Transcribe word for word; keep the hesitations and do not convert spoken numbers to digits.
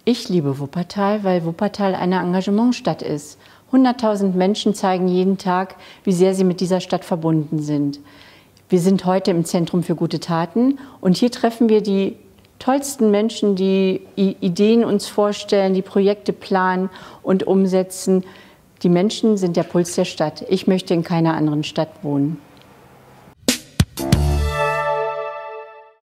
Ich liebe Wuppertal, weil Wuppertal eine Engagementstadt ist. hunderttausend Menschen zeigen jeden Tag, wie sehr sie mit dieser Stadt verbunden sind. Wir sind heute im Zentrum für gute Taten und hier treffen wir die tollsten Menschen, die Ideen uns vorstellen, die Projekte planen und umsetzen. Die Menschen sind der Puls der Stadt. Ich möchte in keiner anderen Stadt wohnen.